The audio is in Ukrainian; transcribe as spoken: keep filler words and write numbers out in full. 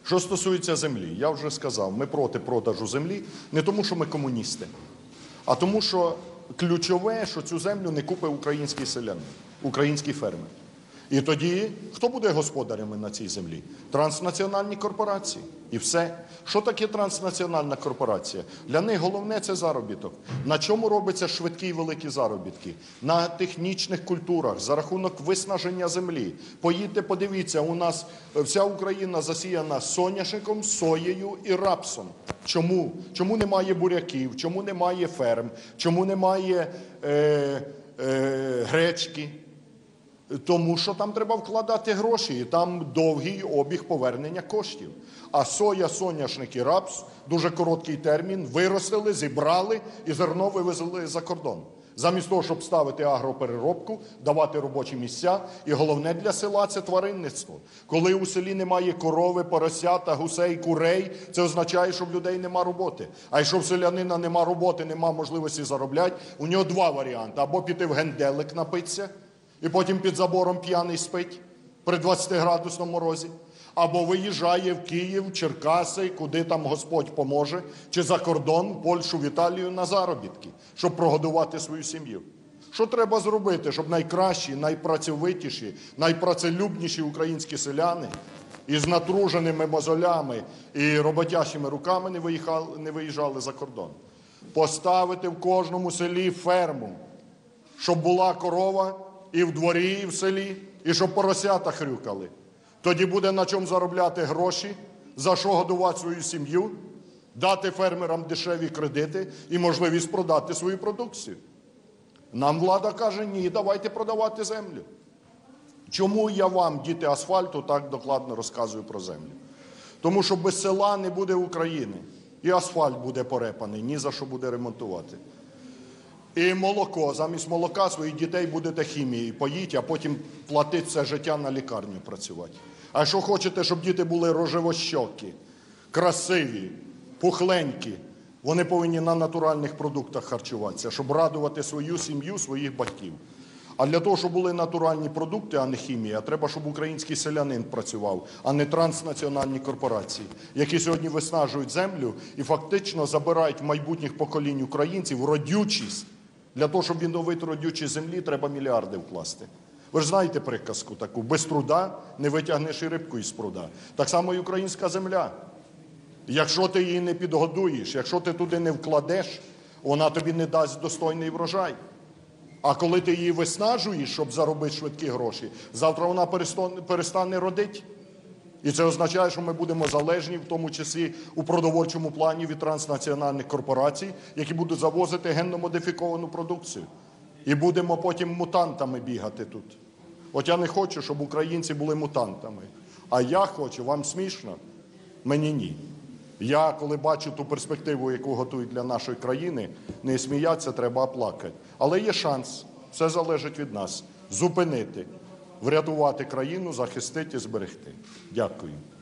Що стосується землі, я вже сказав, ми проти продажу землі не тому, що ми комуністи, а тому, що ключове, що цю землю не купить український селянин, український фермер. І тоді хто буде господарями на цій землі? Транснаціональні корпорації. І все. Що таке транснаціональна корпорація? Для них головне – це заробіток. На чому робиться швидкі і великі заробітки? На технічних культурах, за рахунок виснаження землі. Поїдьте, подивіться, у нас вся Україна засіяна соняшником, соєю і рапсом. Чому? Чому немає буряків? Чому немає ферм? Чому немає е, е, гречки? Тому що там треба вкладати гроші, і там довгий обіг повернення коштів. А соя, соняшник і рапс – дуже короткий термін, виростили, зібрали і зерно вивезли за кордон. Замість того, щоб ставити агропереробку, давати робочі місця, і головне для села – це тваринництво. Коли у селі немає корови, поросята, гусей, курей, це означає, що в людей нема роботи. А якщо в селянина нема роботи, нема можливості заробляти, у нього два варіанти – або піти в генделик напитися, і потім під забором п'яний спить при двадцятиградусному морозі, або виїжджає в Київ, Черкаси, куди там Господь поможе, чи за кордон, в Польщу, в Італію на заробітки, щоб прогодувати свою сім'ю. Що треба зробити, щоб найкращі, найпрацьовитіші, найпрацелюбніші українські селяни із натруженими мозолями і роботящими руками не виїхали, не виїжджали за кордон? Поставити в кожному селі ферму, щоб була корова і в дворі, і в селі, і щоб поросята хрюкали. Тоді буде на чому заробляти гроші, за що годувати свою сім'ю, дати фермерам дешеві кредити і можливість продати свою продукцію. Нам влада каже: ні, давайте продавати землю. Чому я вам, діти асфальту, так докладно розказую про землю? Тому що без села не буде України. І асфальт буде порепаний, ні за що буде ремонтувати. І молоко. Замість молока своїх дітей будете хімією поїть, а потім платити все життя на лікарню працювати. А якщо хочете, щоб діти були рожевощокі, красиві, пухленькі, вони повинні на натуральних продуктах харчуватися, щоб радувати свою сім'ю, своїх батьків. А для того, щоб були натуральні продукти, а не хімія, треба, щоб український селянин працював, а не транснаціональні корпорації, які сьогодні виснажують землю і фактично забирають в майбутніх поколінь українців родючість. Для того, щоб відновити родючість землі, треба мільярди вкласти. Ви ж знаєте приказку таку: без труда не витягнеш і рибку із пруда. Так само і українська земля. Якщо ти її не підгодуєш, якщо ти туди не вкладеш, вона тобі не дасть достойний врожай. А коли ти її виснажуєш, щоб заробити швидкі гроші, завтра вона перестане родити. І це означає, що ми будемо залежні, в тому числі у продовольчому плані, від транснаціональних корпорацій, які будуть завозити генно-модифіковану продукцію. І будемо потім мутантами бігати тут. От я не хочу, щоб українці були мутантами. А я хочу. Вам смішно? Мені ні. Я, коли бачу ту перспективу, яку готують для нашої країни, не сміятися треба, а плакати. Але є шанс, все залежить від нас, зупинити, врятувати країну, захистити і зберегти. Дякую.